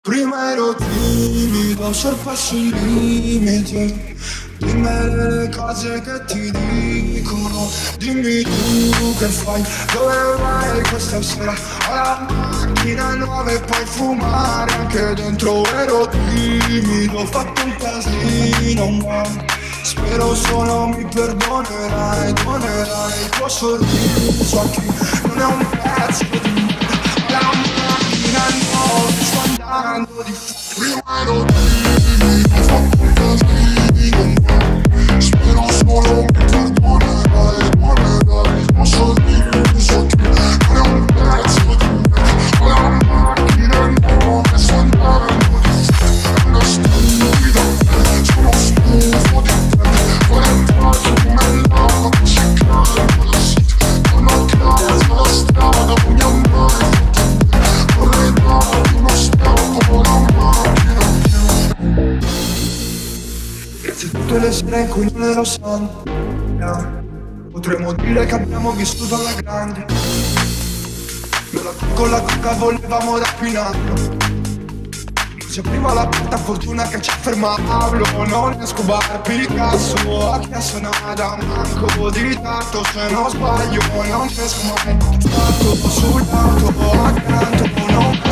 Prima ero timido, sorpasso il limite. Dimmi le cose che ti dicono. Dimmi tu che fai, dove vai questa sera. Ho la macchina nuova e puoi fumare anche dentro. Ero timido, ho fatto un casino, ma spero solo mi perdonerai. Donerai il tuo sorriso a chi non è un pezzo di me. Ho la macchina nuova, sto andando di fuori. Prima ero timido, ho fatto un casino, ma spero solo mi perdonerai. Donerai il tuo sorriso a chi non è un pezzo di me. Ho la macchina nuova, sto andando di fuori. È una stupida, sono stufo di te. Vorrei entrare come l'acqua che si cade la sera. Torno a casa, la strada, voglio andare sotto te. Vorrei darti uno specchio con la macchina più. Grazie a tutte le sere in cui non ero sano, potremmo dire che abbiamo vissuto alla grande. Con la coca volevamo rapinarlo. Si apriva la porta, fortuna che ci fermavamo. Non Escobar, Picasso, a chiesto nada, manco di tanto. Se non sbaglio non riesco mai. Fatto sull'auto, accanto, non